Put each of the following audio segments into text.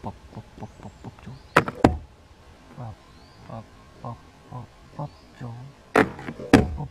bóp bóp bóp bóp chú. Bóp bóp bóp bóp bóp chú. Bóp.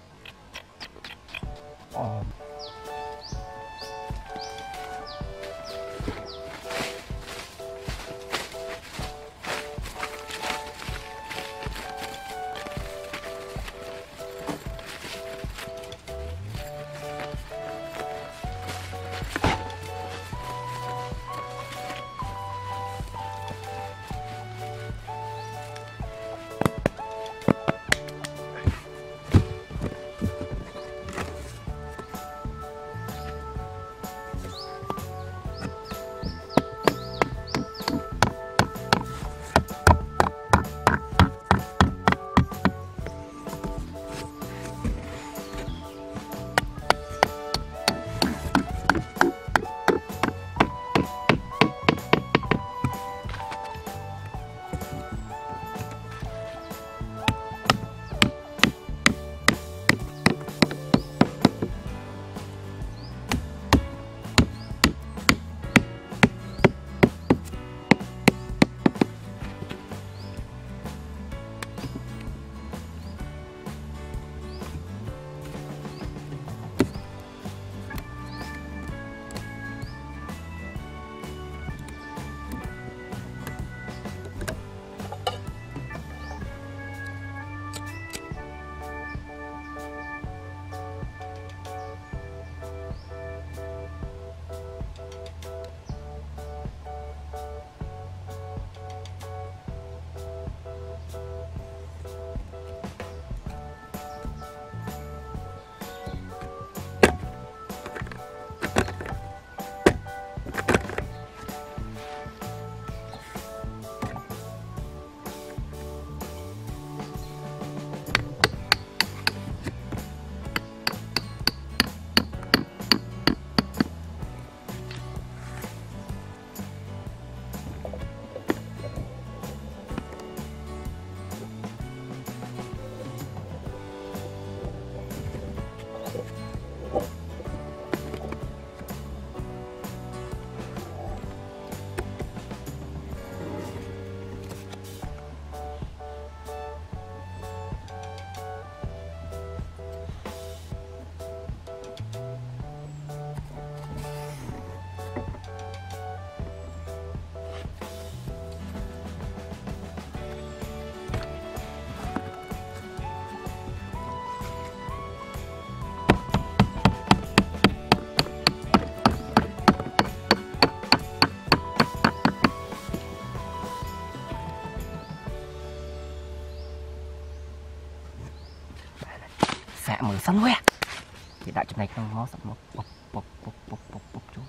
Xạ mở sân que thì đại chụp này không ngó sẵn một bóp bóp bóp bóp bóp bóp chú.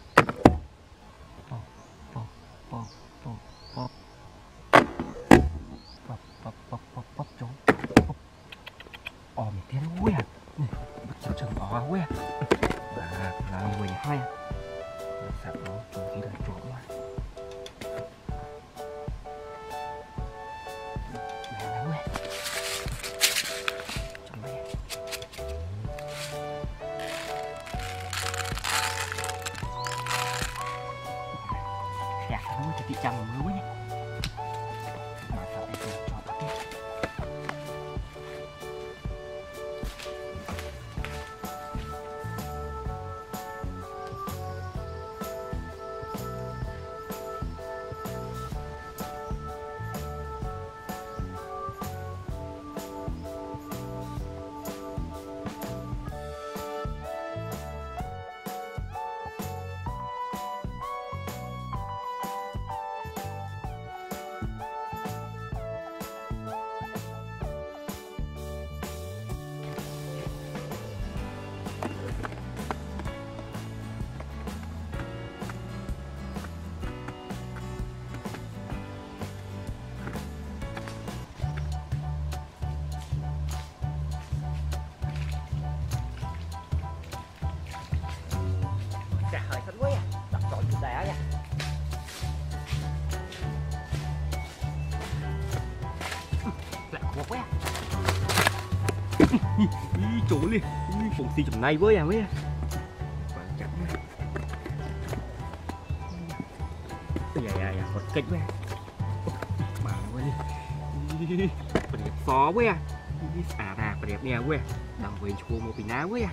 Bóp bóp bóp bóp bóp bóp bóp bóp bóp bóp chú. Mình tiến que bắt chào chân bỏ que là 12 sạc nó chú tí là chuột quá. Chị chăm lúa nhé. Mà sao em cho bắt tiếp. Chỗ liền phòng xì chấm này với à mấy dạ dạ dạ một kịch quá mà quá đi đẹp xó quá à ra đẹp nè quá đang về chua một bình áo quá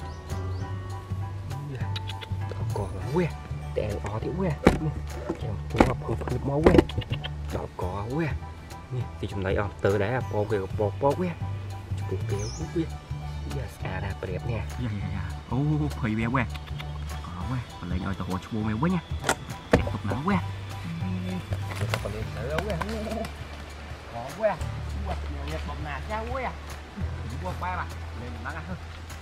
còn quá để ó thì quá em cũng gặp không phải máu quá đỏ cỏ quá thì chúng này từ đấy là bò về bò quá chụp béo quá à ra đẹp nè ô hơi béo quá có quá còn lấy nhoi tao hồ chua mày quá nha đẹp tục nắng quá còn lên tới quá có quá quá nhiều bom nà sao quá quá ba lên nắng thôi